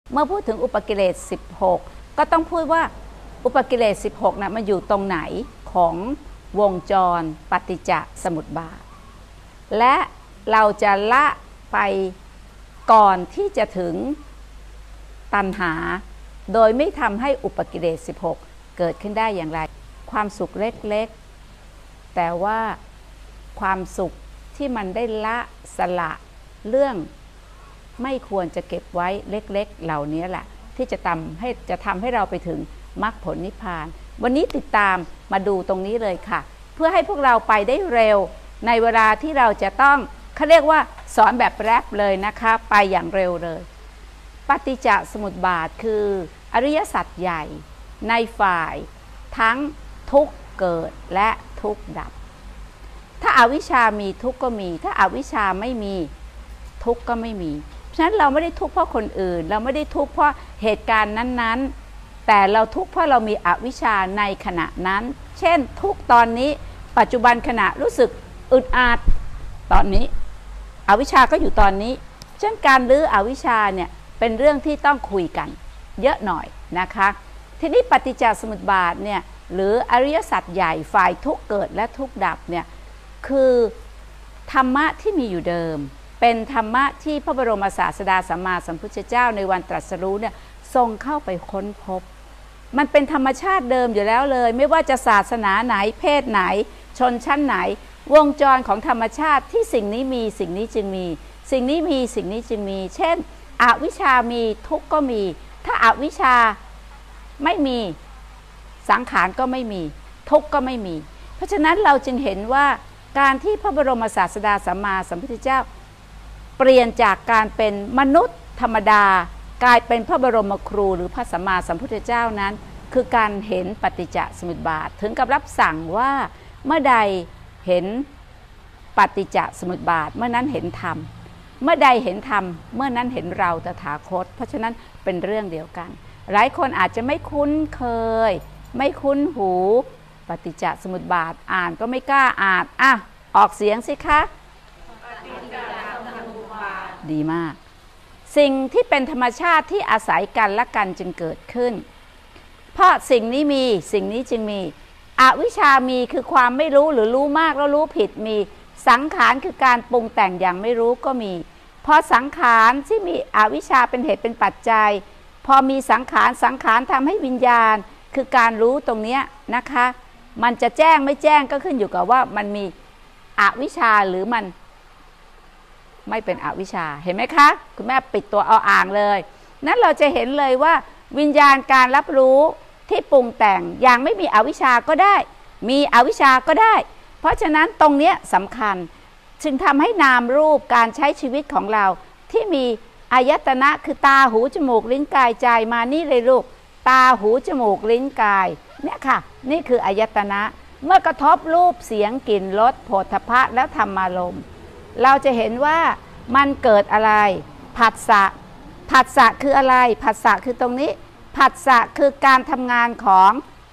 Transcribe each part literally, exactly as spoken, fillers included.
เมื่อพูดถึงอุปกิเลสสิบหกก็ต้องพูดว่าอุปกิเลสสิบหกนะมันอยู่ตรงไหนของวงจรปฏิจจสมุปบาทและเราจะละไปก่อนที่จะถึงตัณหาโดยไม่ทำให้อุปกิเลสสิบหกเกิดขึ้นได้อย่างไรความสุขเล็กๆแต่ว่าความสุขที่มันได้ละสละเรื่องไม่ควรจะเก็บไว้เล็กๆเหล่านี้แหละที่จะทำให้จะทำให้เราไปถึงมรรคผลนิพพานวันนี้ติดตามมาดูตรงนี้เลยค่ะเพื่อให้พวกเราไปได้เร็วในเวลาที่เราจะต้องเขาเรียกว่าสอนแบบแรปเลยนะคะไปอย่างเร็วเลยปฏิจจสมุปบาทคืออริยสัจใหญ่ในฝ่ายทั้งทุกข์เกิดและทุกข์ดับถ้าอาวิชชามีทุกข์ก็มีถ้าอาวิชชาไม่มีทุกข์ก็ไม่มีเพราะฉะนั้นเราไม่ได้ทุกข์เพราะคนอื่นเราไม่ได้ทุกข์เพราะเหตุการณ์นั้นๆแต่เราทุกข์เพราะเรามีอวิชชาในขณะนั้นเช่นทุกข์ตอนนี้ปัจจุบันขณะรู้สึกอึดอัดตอนนี้อวิชชาก็อยู่ตอนนี้เช่นการรื้ออวิชชาเนี่ยเป็นเรื่องที่ต้องคุยกันเยอะหน่อยนะคะทีนี้ปฏิจจสมุปบาทเนี่ยหรืออริยสัจใหญ่ฝ่ายทุกข์เกิดและทุกข์ดับเนี่ยคือธรรมะที่มีอยู่เดิมเป็นธรรมะที่พระบรมศาสดาสัมมาสัมพุทธเจ้าในวันตรัสรู้เนี่ยทรงเข้าไปค้นพบมันเป็นธรรมชาติเดิมอยู่แล้วเลยไม่ว่าจะศาสนาไหนเพศไหนชนชั้นไหนวงจรของธรรมชาติที่สิ่งนี้มีสิ่งนี้จึงมีสิ่งนี้มีสิ่งนี้จึงมีเช่นอวิชชามีทุกข์ก็มีถ้าอวิชชาไม่มีสังขารก็ไม่มีทุกข์ก็ไม่มีเพราะฉะนั้นเราจึงเห็นว่าการที่พระบรมศาสดาสัมมาสัมพุทธเจ้าเปลี่ยนจากการเป็นมนุษย์ธรรมดากลายเป็นพระบรมครูหรือพระสัมมาสัมพุทธเจ้านั้นคือการเห็นปฏิจจสมุปบาทถึงกับรับสั่งว่าเมื่อใดเห็นปฏิจจสมุปบาทเมื่อนั้นเห็นธรรมเมื่อใดเห็นธรรมเมื่อนั้นเห็นเราตถาคตเพราะฉะนั้นเป็นเรื่องเดียวกันหลายคนอาจจะไม่คุ้นเคยไม่คุ้นหูปฏิจจสมุปบาทอ่านก็ไม่กล้าอ่านอ่ะออกเสียงสิคะปฏิจจสมุปบาทดีมากสิ่งที่เป็นธรรมชาติที่อาศัยกันและกันจึงเกิดขึ้นเพราะสิ่งนี้มีสิ่งนี้จึงมีอวิชชามีคือความไม่รู้หรือรู้มากแล้วรู้ผิดมีสังขารคือการปรุงแต่งอย่างไม่รู้ก็มีพอสังขารที่มีอวิชชาเป็นเหตุเป็นปัจจัยพอมีสังขารสังขารทำให้วิญญาณคือการรู้ตรงนี้นะคะมันจะแจ้งไม่แจ้งก็ขึ้นอยู่กับว่ามันมีอวิชชาหรือมันไม่เป็นอวิชชาเห็นไหมคะคุณแม่ปิดตัวเอาอ่างเลยนั้นเราจะเห็นเลยว่าวิญญาณการรับรู้ที่ปรุงแต่งอย่างไม่มีอวิชชาก็ได้มีอวิชชาก็ได้เพราะฉะนั้นตรงนี้สำคัญจึงทำให้นามรูปการใช้ชีวิตของเราที่มีอายตนะคือตาหูจมูกลิ้นกายใจมานี่เลยลูกตาหูจมูกลิ้นกายเนี่ยค่ะนี่คืออายตนะเมื่อกระทบรูปเสียงกลิ่นรสโผฏฐัพพะและธรรมารมณ์เราจะเห็นว่ามันเกิดอะไรผัสสะผัสสะคืออะไรผัสสะคือตรงนี้ผัสสะคือการทำงานของ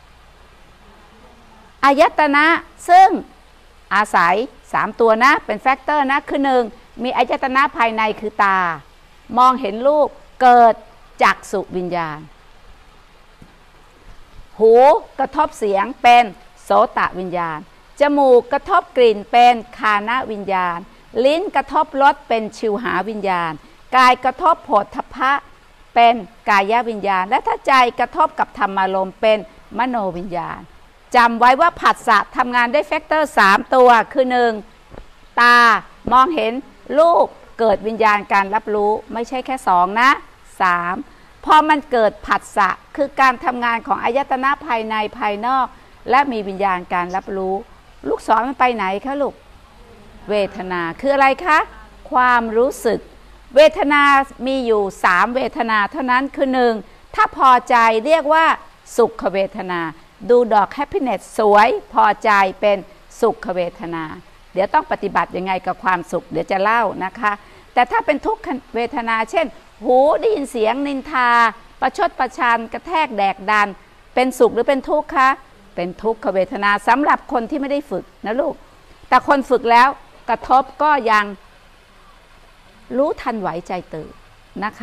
อายตนะซึ่งอาศัยสามตัวนะเป็นแฟกเตอร์นะคือหนึ่งมีอายตนะภายในคือตามองเห็นรูปเกิดจักษุวิญญาณหูกระทบเสียงเป็นโสตวิญญาณจมูกกระทบกลิ่นเป็นฆานวิญญาณลิ้นกระทบรสเป็นชิวหาวิญญาณกายกระทบโผฏฐัพพะเป็นกายวิญญาณและถ้าใจกระทบกับธรรมารมณ์เป็นมโนวิญญาณจำไว้ว่าผัสสะทำงานได้แฟกเตอร์สามตัวคือหนึ่งตามองเห็นรูปเกิดวิญญาณการรับรู้ไม่ใช่แค่สองนะสามพอมันเกิดผัสสะคือการทำงานของอายตนะภายในภายนอกและมีวิญญาณการรับรู้ลูกศรมันไปไหนคะลูกเวทนาคืออะไรคะความรู้สึกเวทนามีอยู่สามเวทนาเท่านั้นคือหนึ่งถ้าพอใจเรียกว่าสุขเวทนาดูดอกแฮปปี้เนสสวยพอใจเป็นสุขเวทนาเดี๋ยวต้องปฏิบัติยังไงกับความสุขเดี๋ยวจะเล่านะคะแต่ถ้าเป็นทุกขเวทนาเช่นหูได้ยินเสียงนินทาประชดประชันกระแทกแดกดันเป็นสุขหรือเป็นทุกข์คะเป็นทุกขเวทนาสำหรับคนที่ไม่ได้ฝึกนะลูกแต่คนฝึกแล้วกระทบก็ยังรู้ทันไหวใจตื่นนะคะ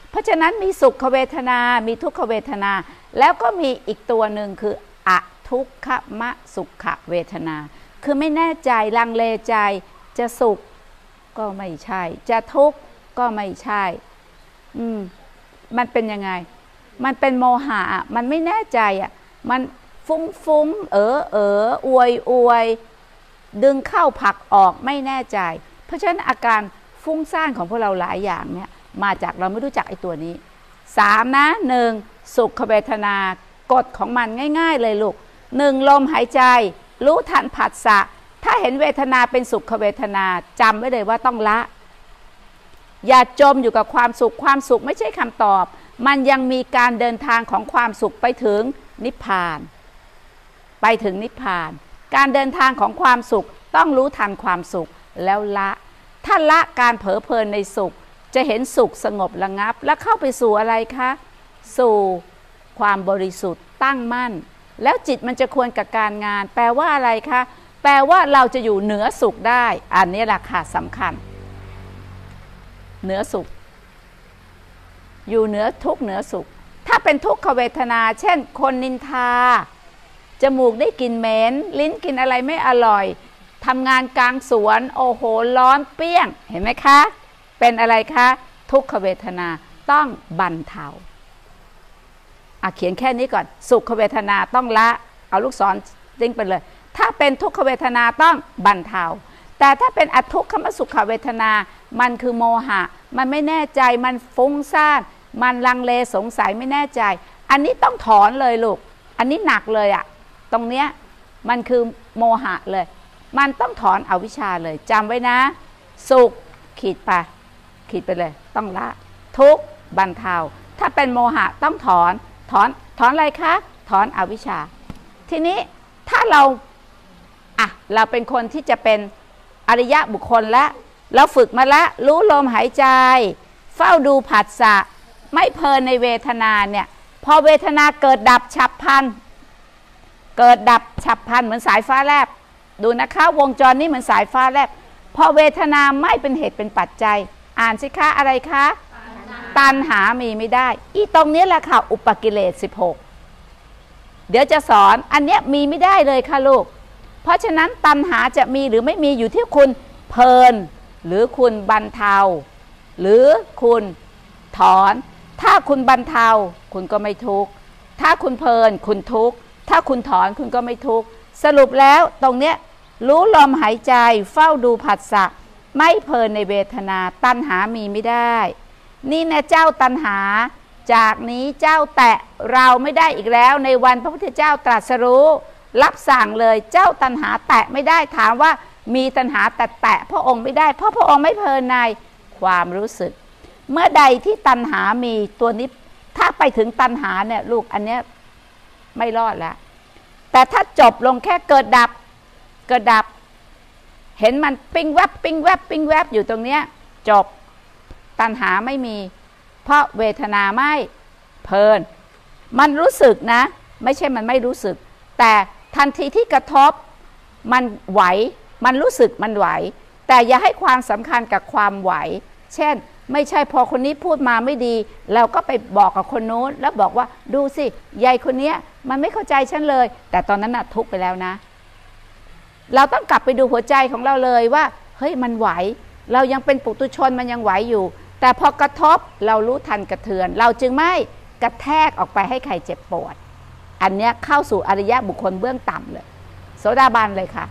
เพราะฉะนั้นมีสุขเวทนามีทุกขเวทนาแล้วก็มีอีกตัวหนึ่งคืออทุกขมสุขเวทนาคือไม่แน่ใจลังเลใจจะสุขก็ไม่ใช่จะทุกข์ก็ไม่ใช่อืมมันเป็นยังไงมันเป็นโมหะมันไม่แน่ใจอ่ะมันฟุ้งฟุ้งเออเอออวยอวยดึงเข้าผักออกไม่แน่ใจเพราะฉะนั้นอาการฟุ้งซ่านของพวกเราหลายอย่างเนี่ยมาจากเราไม่รู้จักไอ้ตัวนี้สามนะหนึ่งสุขเวทนากฎของมันง่ายๆเลยลูกหนึ่งลมหายใจรู้ทันผัสสะถ้าเห็นเวทนาเป็นสุขเวทนาจำไว้เลยว่าต้องละอย่าจมอยู่กับความสุขความสุขไม่ใช่คำตอบมันยังมีการเดินทางของความสุขไปถึงนิพพานไปถึงนิพพานการเดินทางของความสุขต้องรู้ทันความสุขแล้วละถ้าละการเผลอเพลินในสุขจะเห็นสุขสงบระงับแล้วเข้าไปสู่อะไรคะสู่ความบริสุทธิ์ตั้งมั่นแล้วจิตมันจะควรกับการงานแปลว่าอะไรคะแปลว่าเราจะอยู่เหนือสุขได้อันนี้แหละค่ะสำคัญเหนือสุขอยู่เหนือทุกข์เหนือสุขถ้าเป็นทุกขเวทนาเช่นคนนินทาจมูกได้กลิ่นเหม็นลิ้นกินอะไรไม่อร่อยทำงานกลางสวนโอ้โหร้อนเปี้ยงเห็นไหมคะเป็นอะไรคะทุกขเวทนาต้องบรรเทาอ่ะเขียนแค่นี้ก่อนสุขเวทนาต้องละเอาลูกศรจิ้งไปเลยถ้าเป็นทุกขเวทนาต้องบรรเทาแต่ถ้าเป็นอทุกขมสุขเวทนามันคือโมหะมันไม่แน่ใจมันฟุ้งซ่านมันลังเลสงสัยไม่แน่ใจอันนี้ต้องถอนเลยลูกอันนี้หนักเลยอะตรงเนี้ยมันคือโมหะเลยมันต้องถอนอวิชชาเลยจำไว้นะสุขขีดไปขีดไปเลยต้องละทุกข์บรรเทาถ้าเป็นโมหะต้องถอนถอนถอนอะไรคะถอนอวิชชาทีนี้ถ้าเราอ่ะเราเป็นคนที่จะเป็นอริยะบุคคลแล้วเราฝึกมาแล้วรู้ลมหายใจเฝ้าดูผัสสะไม่เพลินในเวทนาเนี่ยพอเวทนาเกิดดับฉับพลันเกิดดับฉับพลันเหมือนสายฟ้าแลบดูนะคะวงจรนี้เหมือนสายฟ้าแลบพอเวทนาไม่เป็นเหตุเป็นปัจจัยอ่านสิคะอะไรคะตัณหามีไม่ได้อีตรงนี้แหละค่ะอุปกิเลสสิบหกเดี๋ยวจะสอนอันเนี้ยมีไม่ได้เลยค่ะลูกเพราะฉะนั้นตัณหาจะมีหรือไม่มีอยู่ที่คุณเพลินหรือคุณบรรเทาหรือคุณถอนถ้าคุณบรรเทาคุณก็ไม่ทุกข์ถ้าคุณเพลินคุณทุกข์ถ้าคุณถอนคุณก็ไม่ทุกข์สรุปแล้วตรงเนี้ยรู้ลมหายใจเฝ้าดูผัสสะไม่เพลินในเวทนาตัณหามีไม่ได้นี่นะเจ้าตัณหาจากนี้เจ้าแตะเราไม่ได้อีกแล้วในวันพระพุทธเจ้าตรัสรู้รับสั่งเลยเจ้าตัณหาแตะไม่ได้ถามว่ามีตัณหาแต่แตะพระองค์ไม่ได้เพราะพระองค์ไม่เพลินในความรู้สึกเมื่อใดที่ตัณหามีตัวนี้ถ้าไปถึงตัณหาเนี่ยลูกอันเนี้ยไม่รอดแล้วแต่ถ้าจบลงแค่เกิดดับเกิดดับเห็นมันปิ้งแวบปิ้งแวบปิ้งแวบอยู่ตรงเนี้ยจบตัณหาไม่มีเพราะเวทนาไม่เพลินมันรู้สึกนะไม่ใช่มันไม่รู้สึกแต่ทันทีที่กระทบมันไหวมันรู้สึกมันไหวแต่อย่าให้ความสำคัญกับความไหวเช่นไม่ใช่พอคนนี้พูดมาไม่ดีเราก็ไปบอกกับคนนู้นแล้วบอกว่าดูสิยายคนนี้มันไม่เข้าใจฉันเลยแต่ตอนนั้นน่ะทุกข์ไปแล้วนะเราต้องกลับไปดูหัวใจของเราเลยว่าเฮ้ยมันไหวเรายังเป็นปุถุชนมันยังไหวอยู่แต่พอกระทบเรารู้ทันกระเทือนเราจึงไม่กระแทกออกไปให้ใครเจ็บปวดอันเนี้ยเข้าสู่อริยะบุคคลเบื้องต่ำเลยโสดาบันเลยค่ะ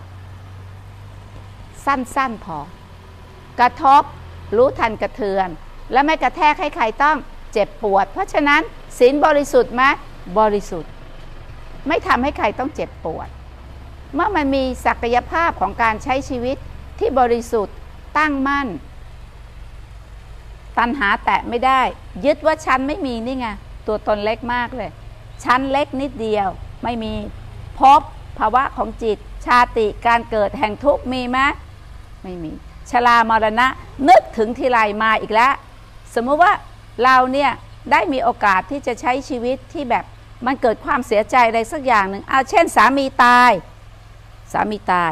สั้นๆพอกระทบรู้ทันกระเทือนและไม่กระแทกให้ใครต้องเจ็บปวดเพราะฉะนั้นศีลบริสุทธิ์ไหมบริสุทธิ์ไม่ทำให้ใครต้องเจ็บปวดเมื่อมันมีศักยภาพของการใช้ชีวิตที่บริสุทธิ์ตั้งมั่นตัณหาแตะไม่ได้ยึดว่าฉันไม่มีนี่ไงตัวตนเล็กมากเลยฉันเล็กนิดเดียวไม่มีพบภาวะของจิตชาติการเกิดแห่งทุกข์มีไหมไม่มีชรามรณะนึกถึงทีไรมาอีกแล้วสมมติว่าเราเนี่ยได้มีโอกาสที่จะใช้ชีวิตที่แบบมันเกิดความเสียใจอะไรสักอย่างหนึ่งเอาเช่นสามีตายสามีตาย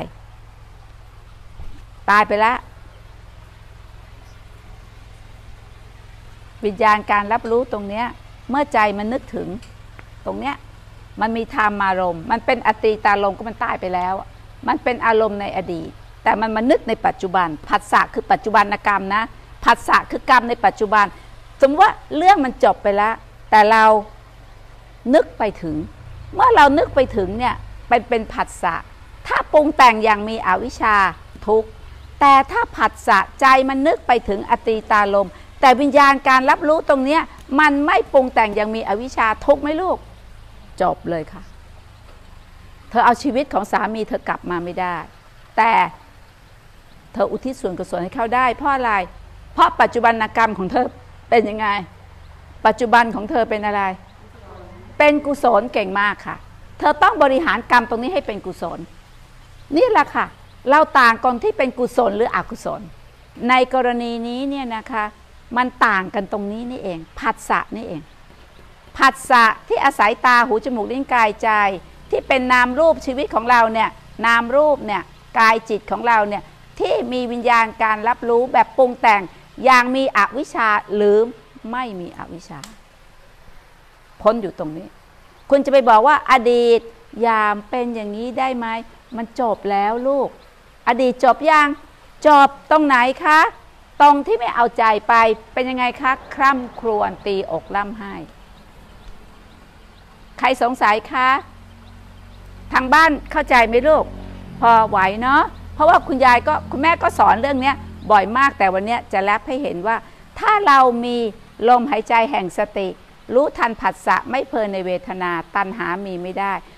ตายไปแล้ววิญญาณการรับรู้ตรงเนี้ยเมื่อใจมันนึกถึงตรงเนี้ยมันมีธรรมารมณ์มันเป็นอตีตารมณ์ก็มันตายไปแล้วมันเป็นอารมณ์ในอดีตแต่มันมานึกในปัจจุบันผัสสะคือปัจจุบันกรรมนะผัสสะคือกรรมในปัจจุบันสมมติว่าเรื่องมันจบไปแล้วแต่เรานึกไปถึงเมื่อเรานึกไปถึงเนี่ยเป็นเป็นผัสสะถ้าปรุงแต่งอย่างมีอวิชชาทุกข์แต่ถ้าผัสสะใจมันนึกไปถึงอตีตารมณ์แต่วิญญาณการรับรู้ตรงเนี้ยมันไม่ปรุงแต่งอย่างมีอวิชชาทุกข์ไหมลูกจบเลยค่ะเธอเอาชีวิตของสามีเธอกลับมาไม่ได้แต่เธออุทิศส่วนกุศลให้เขาได้เพราะอะไรเพราะปัจจุบันกรรมของเธอเป็นยังไงปัจจุบันของเธอเป็นอะไรเป็นกุศลเก่งมากค่ะเธอต้องบริหารกรรมตรงนี้ให้เป็นกุศลนี่แหละค่ะเราต่างกันที่เป็นกุศลหรืออกุศลในกรณีนี้เนี่ยนะคะมันต่างกันตรงนี้นี่เองผัสสะนี่เองผัสสะที่อาศัยตาหูจมูกลิ้นกายใจที่เป็นนามรูปชีวิตของเราเนี่ยนามรูปเนี่ยกายจิตของเราเนี่ยที่มีวิญญาณการรับรู้แบบปรุงแต่งอย่างมีอวิชชาหรือไม่มีอวิชชาพ้นอยู่ตรงนี้คุณจะไปบอกว่าอดีตยามเป็นอย่างนี้ได้ไหมมันจบแล้วลูกอดีตจบยังจบตรงไหนคะตรงที่ไม่เอาใจไปเป็นยังไงคะคร่ำครวญตีอกล่ำไห้ใครสงสัยคะทางบ้านเข้าใจไหมลูกพอไหวเนาะเพราะว่าคุณยายก็คุณแม่ก็สอนเรื่องนี้บ่อยมากแต่วันนี้จะแลบให้เห็นว่าถ้าเรามีลมหายใจแห่งสติรู้ทันผัสสะไม่เพลินในเวทนาตัณหามีไม่ได้